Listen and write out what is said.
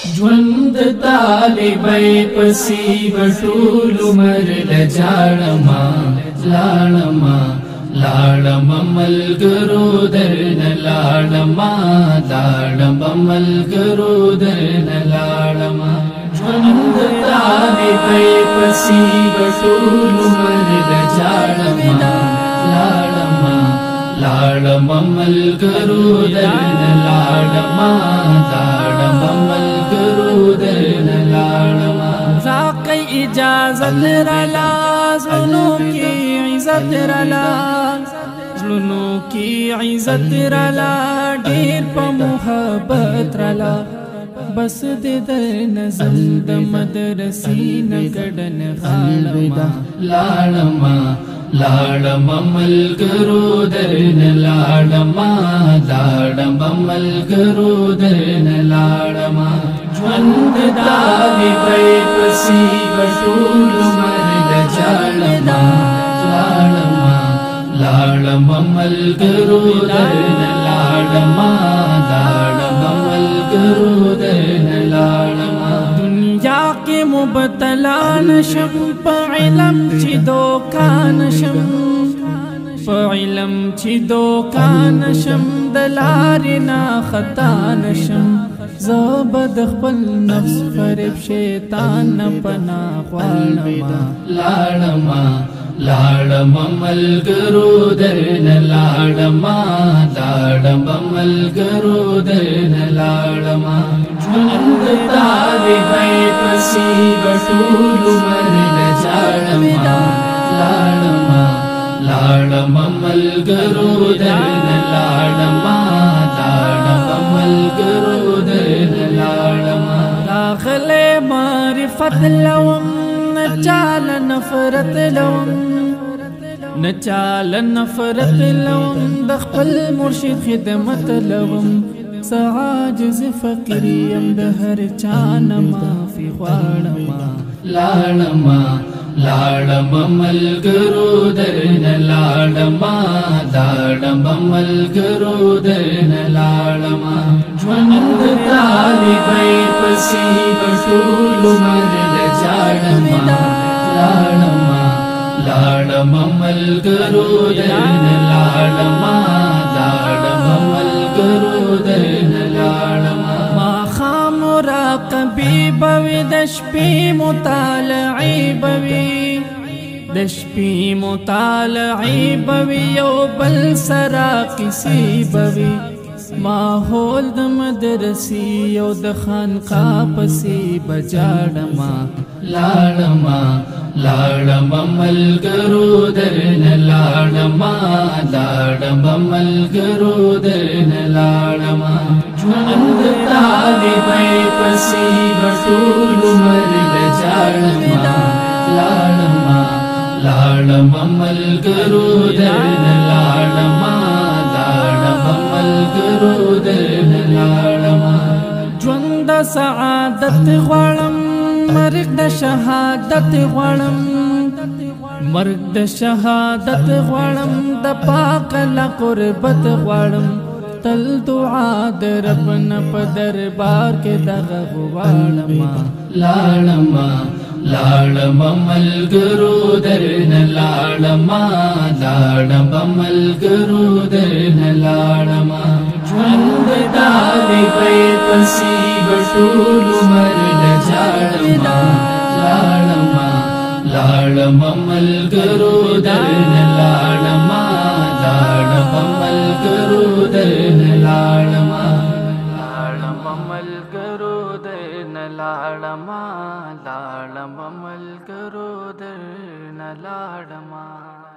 ژوند طالبای پسی بټول عمر لجاړما لاړما لاړم ملګرو درن لاړما لاړم ملګرو درن لاړما ژوند طالبای پسی بټول عمر لجاړما لاړما لاړم ملګرو درن لاړما لاړم ملګرو درن لاړما زاقی اجازت رلا زلونو کی عزت رلا زلونو کی عزت رلا ډیر په محبت رلا بس دې در نظم د مدرسې نګړن غاړما لاړما لاړم ملګرو درن لاړما لاړم ملګرو درن لاړما ژوند طالبای پسی بټول عمر لجاړما لاړما لاړم ملګرو درن لاړما لاړم ملګرو درن لاړما دنیا کې مبتلا نشم په علم چې دوکان شم په علم چې دوکان شم د لارې نه خطا نشم زبد خپل نفس فریب شیطان نه پناه غواړم لاړما لاړم ملګرو درن لاړما لاړم ملګرو درن لاړما ژوند طالبای پسی بټول عمر لجاړما لاړما لاړم ملګرو درن لاړما لاړم ملګرو درن لاړما داخله معرفت لوم نچال نفرت لوم نچال نفرت لوم د خپل مرشد خدمت لوم سعاجز فقریم د هر چانه معافي غواړم لاړما لاړم ملګرو درن لاړما لاړم ملګرو درن لاړما ژوند طالبای پسی بټول عمر لجاړما لاړما لاړم ملګرو درن لاړما لاړم ملګرو درن لاړما ما خام مراقبي بوي د شپې مطالعي بوي د شپې مطالعي بوي یو بل سرا کیسې بوي ماحول د مدرسې یو د خانقاه پسې بجاړما لاړما لاړم ملګرو درن لاړما لاړم ملګرو درن لاړما ژوند طالبای پسی بټول عمر لجاړما لاړما لاړم ملګرو درن لاړما لاړم ملګرو درن لاړما ژوند سعادت غواړم مرګ د شهادت غواړم مرګ د شهادت غواړم د پاک لا قربت غواړم تل دعا د رب نه په دربار کې دغه غواړم لاړما لاړم ملګرو درن لاړما لاړم ملګرو درن لاړما ژوند طالبای پسی بټول عمر لجاړما لاړما لاړم ملګرو درن لاړما لاړم ملګرو درن لاړما لاړم ملګرو درن لاړما لاړم ملګرو درن لاړما